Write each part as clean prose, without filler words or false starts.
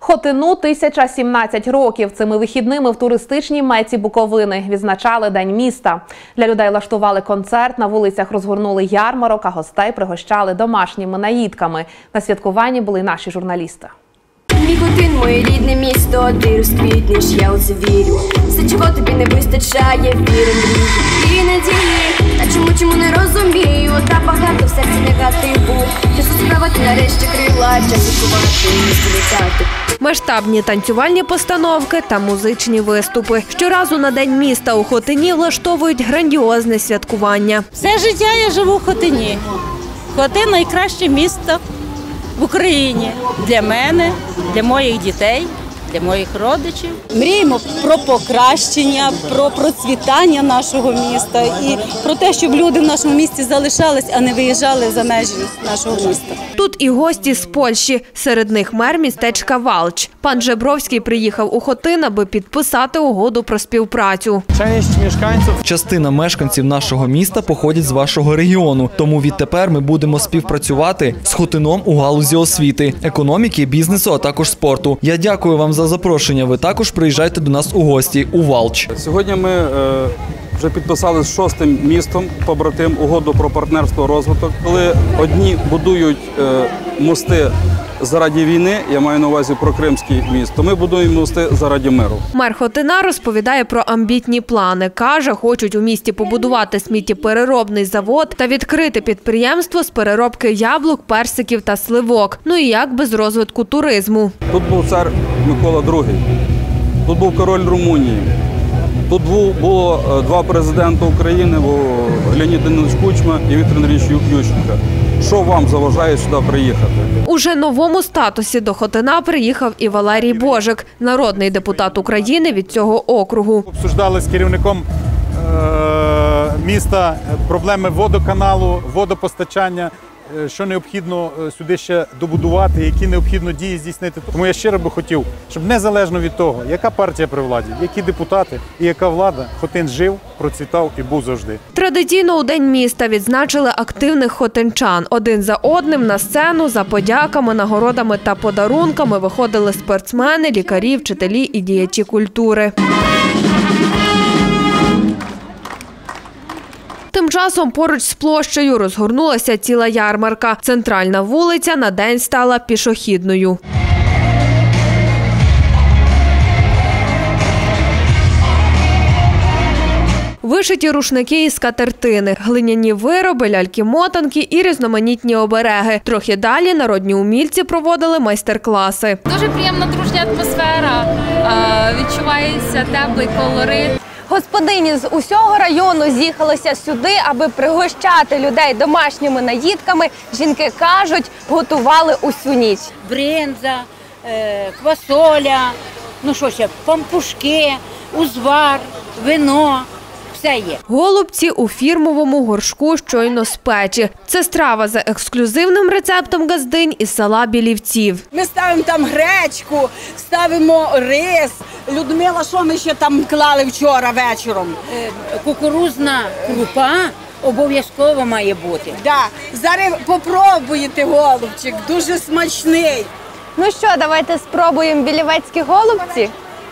Хотину 1017 років. Цими вихідними в туристичній меті Буковини відзначали День міста. Для людей влаштували концерт, на вулицях розгорнули ярмарок, а гостей пригощали домашніми наїдками. На святкуванні були наші журналісти. Мій Хотин, моє рідне місто, ти розквітнеш, я у це вірю. Все, чого тобі не вистачає, віри, мрії і надії. Та чому не розумію, та багато в серці негативу. Часу справити нарешті крила, час відчувати, літати. Масштабні танцювальні постановки та музичні виступи. Щоразу на День міста у Хотині влаштовують грандіозне святкування. Все життя я живу в Хотині. Хотин – найкраще місто в Україні. Для мене, для моїх дітей, для моїх родичів. Мріємо про покращення, про процвітання нашого міста і про те, щоб люди в нашому місті залишались, а не виїжджали за межі нашого міста. Тут і гості з Польщі. Серед них мер містечка Валч. Пан Жебровський приїхав у Хотин, аби підписати угоду про співпрацю. Частина мешканців нашого міста походять з вашого регіону. Тому відтепер ми будемо співпрацювати з Хотином у галузі освіти, економіки, бізнесу, а також спорту. Я дякую вам за запрошення. Ви також приїжджайте до нас у гості у Валч. Сьогодні ми вже підписали з 6-м містом побратим угоду про партнерство розвиток. Коли одні будують мости заради війни, я маю на увазі про Кримський міст, то ми будуємо мости заради миру. Мер Хотина розповідає про амбітні плани. Каже, хочуть у місті побудувати сміттєпереробний завод та відкрити підприємство з переробки яблук, персиків та сливок. Ну і як без розвитку туризму. Тут був цар Микола II, тут був король Румунії, тут було два президенти України, Леонід Данилович Кучма і Віктор Андрійович Ющенко. Що вам заважає сюди приїхати? Уже новому статусі до Хотина приїхав і Валерій Божик, народний депутат України від цього округу. Обсуждали з керівником міста проблеми водоканалу, водопостачання, що необхідно сюди ще добудувати, які необхідно дії здійснити. Тому я щиро би хотів, щоб незалежно від того, яка партія при владі, які депутати і яка влада, Хотин жив, процвітав і був завжди. Традиційно у День міста відзначили активних хотинчан. Один за одним на сцену за подяками, нагородами та подарунками виходили спортсмени, лікарі, вчителі і діячі культури. Тим часом поруч з площею розгорнулася ціла ярмарка. Центральна вулиця на день стала пішохідною. Вишиті рушники і скатертини, глиняні вироби, ляльки-мотанки і різноманітні обереги. Трохи далі народні умільці проводили майстер-класи. Дуже приємна дружня атмосфера, відчувається теплий колорит. Господині з усього району з'їхалися сюди, аби пригощати людей домашніми наїдками. Жінки кажуть, готували усю ніч. Бринза, квасоля, ну що ще, пампушки, узвар, вино. Все є. Голубці у фірмовому горшку щойно з печі. Це страва за ексклюзивним рецептом газдинь із села Білівців. Ми ставимо там гречку, ставимо рис. Людмила, що ми ще там клали вчора вечором? Кукурудзна крупа обов'язково має бути. Да. Зараз попробуєте голубчик, дуже смачний. Ну що, давайте спробуємо білівецькі голубці.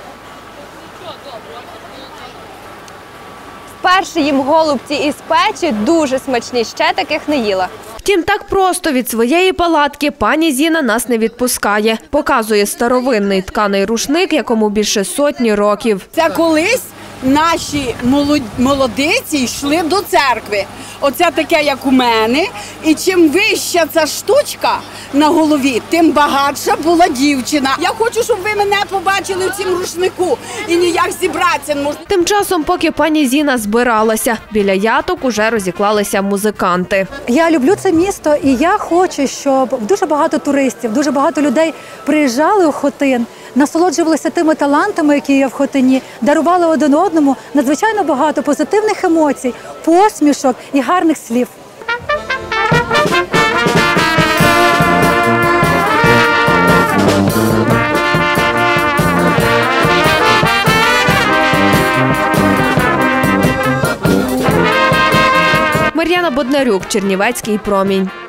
Вперше їм голубці із печі, дуже смачні, ще таких не їла. Втім, так просто від своєї палатки пані Зіна нас не відпускає. Показує старовинний тканий рушник, якому більше 100 років. Це колись наші молодиці йшли до церкви. Оце таке, як у мене. І чим вища ця штучка на голові, тим багатша була дівчина. Я хочу, щоб ви мене побачили в цьому рушнику і ніяк зібратися не можна. Тим часом, поки пані Зіна збиралася, біля яток уже розіклалися музиканти. Я люблю це місто і я хочу, щоб дуже багато туристів, дуже багато людей приїжджали у Хотин, насолоджувалися тими талантами, які є в Хотині, дарували один одному надзвичайно багато позитивних емоцій, посмішок і гарних слів. Мар'яна Боднарюк, Чернівецький промінь.